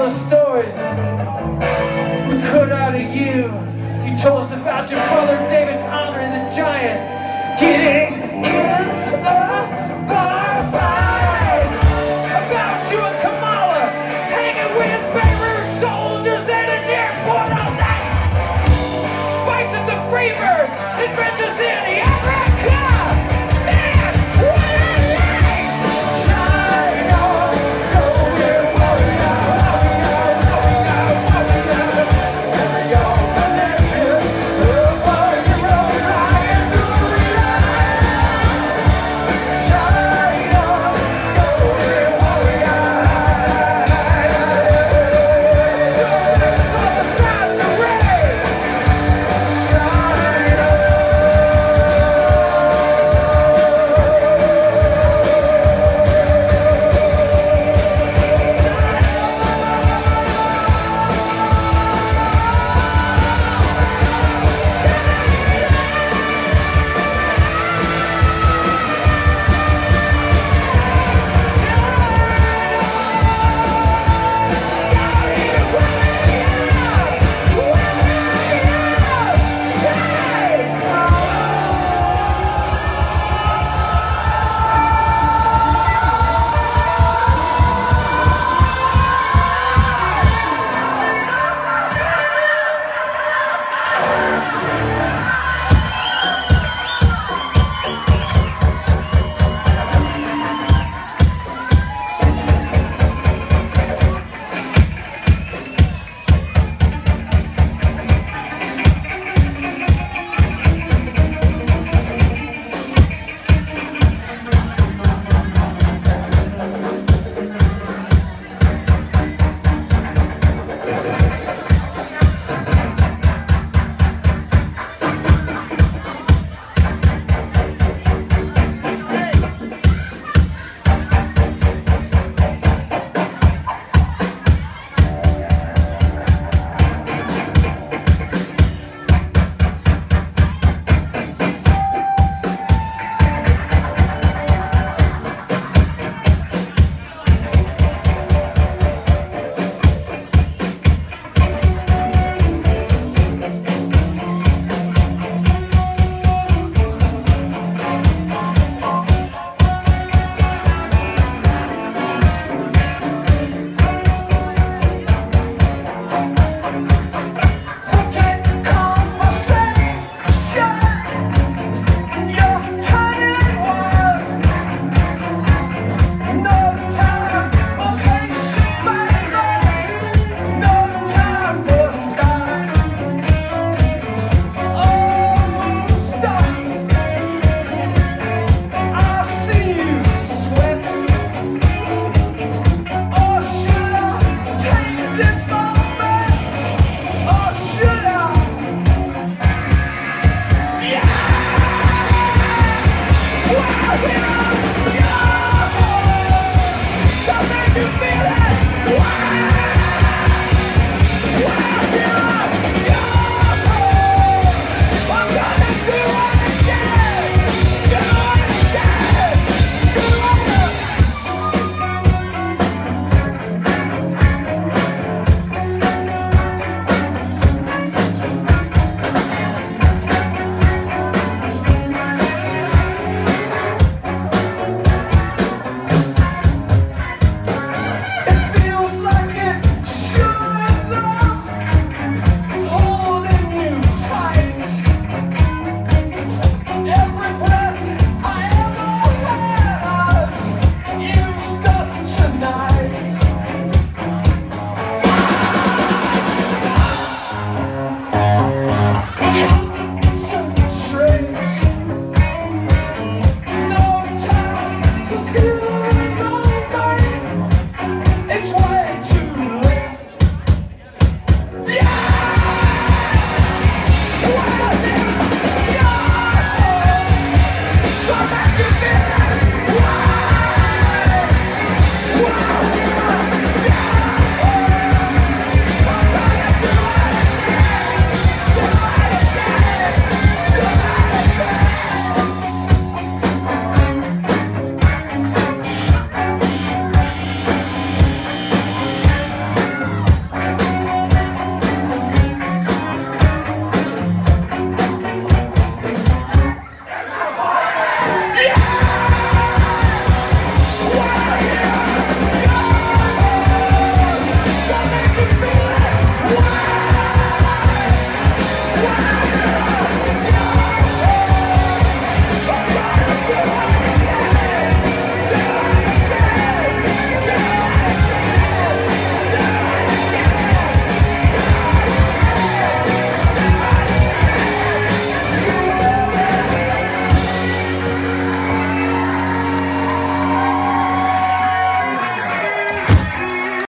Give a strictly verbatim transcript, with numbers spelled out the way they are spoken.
the stories we could out of you. You told us about your brother David and Andre the Giant getting in a bar fight, about you and Kamala hanging with Baboon soldiers in an airport all night, fights at the Freebirds, adventures in the Africa. Man, what a life! Shine on, go get warrior, warrior, warrior, warrior. Carry on the legend, the warrior flying through the air. Shine on, go get warrior. There's on the side of the rain. Shine on. Tonight